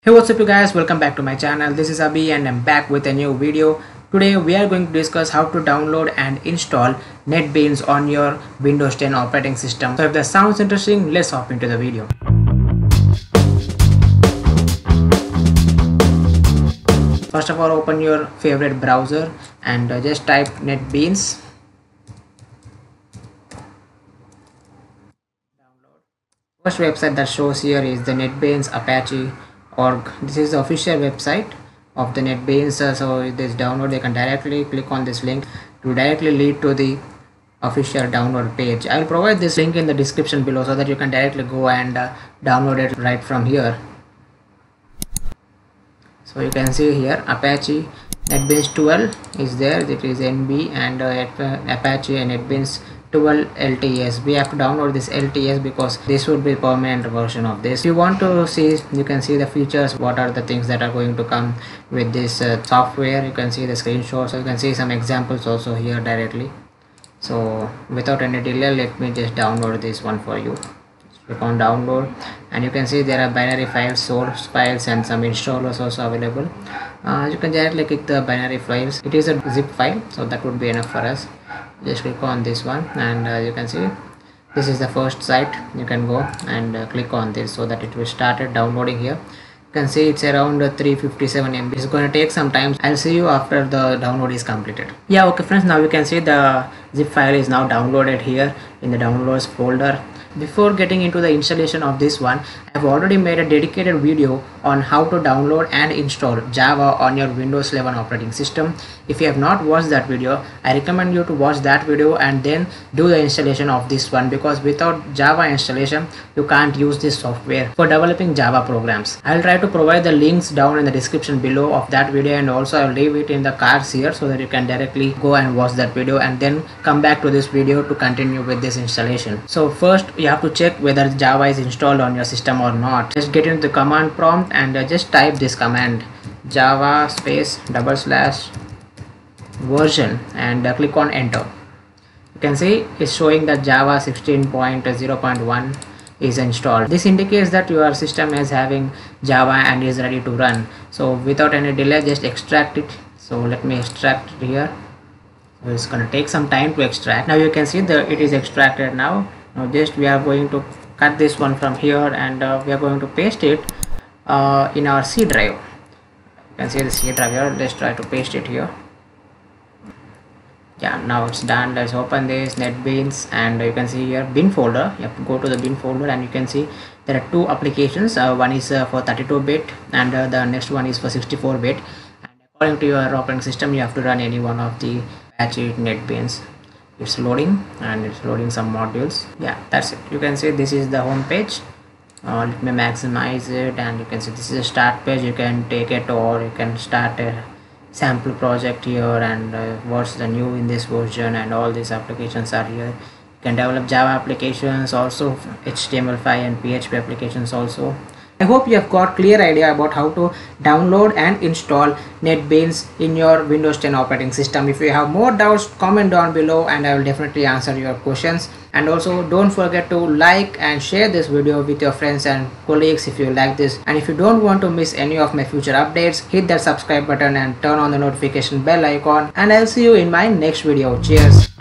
Hey, what's up you guys, welcome back to my channel. This is Abhi and I'm back with a new video. Today we are going to discuss how to download and install NetBeans on your Windows 10 operating system. So if that sounds interesting, let's hop into the video. First of all, open your favorite browser and just type NetBeans. First website that shows here is the NetBeans Apache.org. This is the official website of the NetBeans. So this download, they can directly click on this link to directly lead to the official download page. I will provide this link in the description below so that you can directly go and download it right from here. So you can see here Apache NetBeans 12 is there. It is NB and Apache and NetBeans 12 LTS. We have to download this LTS because this would be permanent version of this. If you want to see, you can see the features, what are the things that are going to come with this software. You can see the screenshot, so you can see some examples also here directly. So without any delay, let me just download this one for you. Click on download and you can see there are binary files, source files and some installers also available. You can directly click the binary files. It is a zip file, so that would be enough for us. Just click on this one and you can see this is the first site. You can go and click on this so that it will start downloading here. You can see it's around 357 MB. It's going to take some time. I'll see you after the download is completed. Yeah, okay friends, now you can see the zip file is now downloaded here in the downloads folder. Before getting into the installation of this one, I have already made a dedicated video on how to download and install Java on your Windows 11 operating system. If you have not watched that video, I recommend you to watch that video and then do the installation of this one, because without Java installation you can't use this software for developing Java programs. I'll try to provide the links down in the description below of that video, and also I'll leave it in the cards here so that you can directly go and watch that video and then come back to this video to continue with this installation. So first you have to check whether Java is installed on your system or not. Just get into the command prompt and just type this command, java space / version, and click on enter. You can see it's showing that Java 16.0.1 is installed. This indicates that your system is having Java and is ready to run. So without any delay, just extract it. So let me extract it here. So it's going to take some time to extract. Now you can see that it is extracted now. Now just we are going to cut this one from here and we are going to paste it in our C drive. You can see the C drive here. Let's try to paste it here. Yeah, now it's done. Let's open this NetBeans and you can see here bin folder. You have to go to the bin folder and you can see there are two applications. One is for 32-bit and the next one is for 64-bit. And according to your operating system, you have to run any one of the Apache NetBeans. It's loading and it's loading some modules. Yeah, that's it. You can see this is the home page. Let me maximize it and you can see this is a start page. You can take it or you can start a sample project here and what's the new in this version, and all these applications are here. You can develop Java applications, also HTML5 and PHP applications also. I hope you have got clear idea about how to download and install NetBeans in your Windows 10 operating system. If you have more doubts, comment down below and I will definitely answer your questions. And also don't forget to like and share this video with your friends and colleagues if you like this. And if you don't want to miss any of my future updates, hit that subscribe button and turn on the notification bell icon. And I'll see you in my next video. Cheers.